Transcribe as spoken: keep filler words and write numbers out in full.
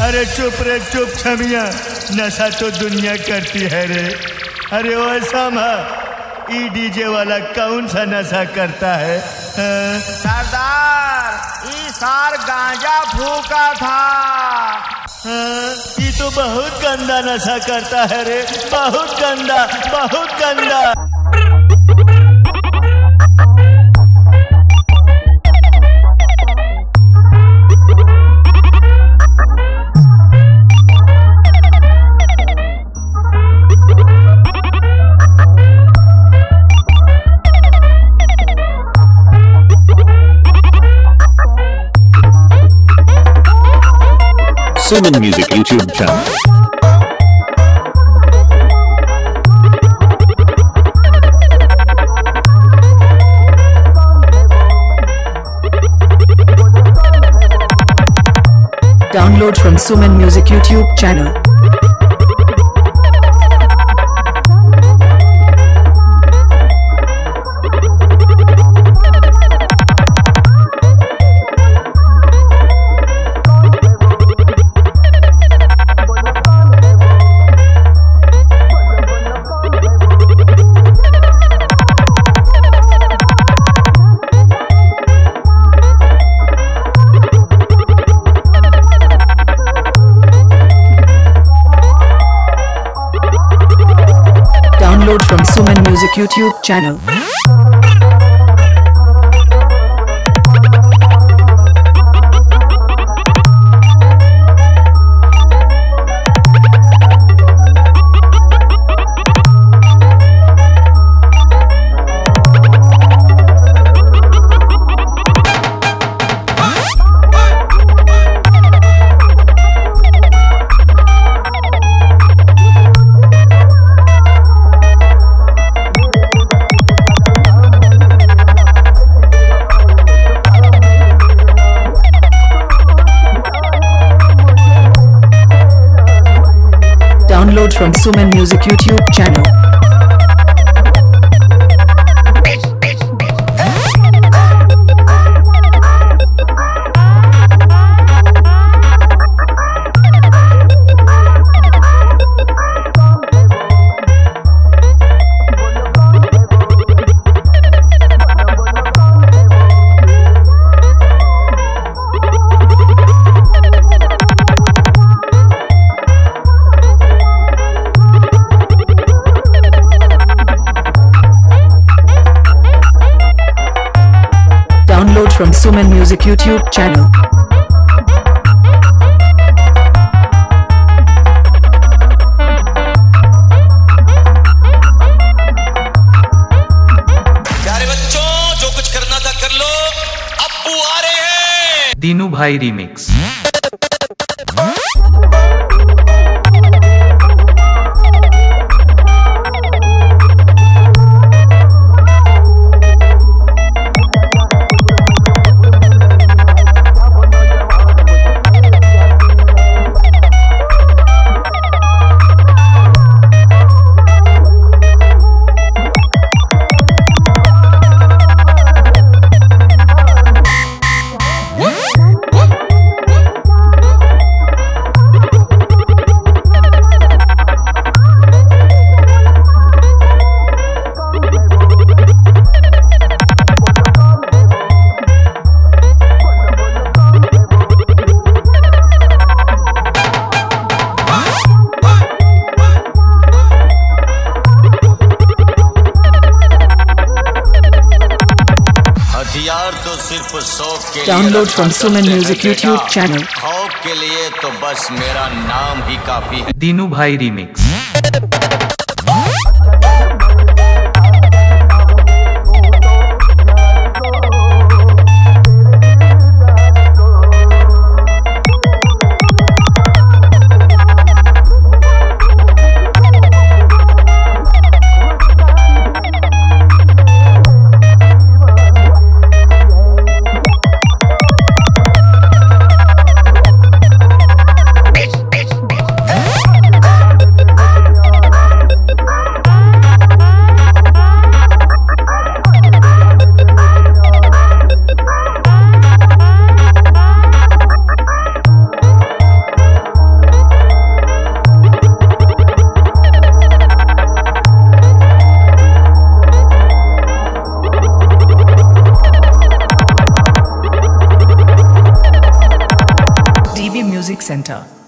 अरे चुप रे चुप छमिया, नशा तो दुनिया करती है रे। अरे वो समा, ई डीजे वाला कौन सा नशा करता है? सरदार, ई सार गांजा फूका था। ये तो बहुत गंदा नशा करता है रे, बहुत गंदा, बहुत गंदा। SUMAN Music YouTube channel. Download from SUMAN Music YouTube channel. Download from SUMAN Music YouTube channel. Download from SUMAN Music YouTube channel. Download from SUMAN Music YouTube channel. प्यारे बच्चों, जो कुछ करना था कर लो, अब्बू आ रहे हैं। दीनू भाई remix. Download from SUMAN Music YouTube channel. खौफ के लिए तो बस मेरा नाम ही काफी है। दीनू भाई रीमिक्स। Music Center.